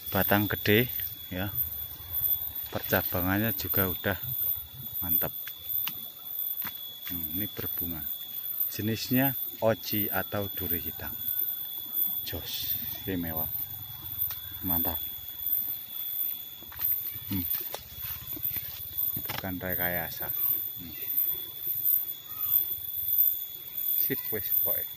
batang gede ya, percabangannya juga udah mantap. Ini berbunga, jenisnya oji atau duri hitam. Jos, istimewa, mantap. Bukan rekayasa. Sip wes pokoknya.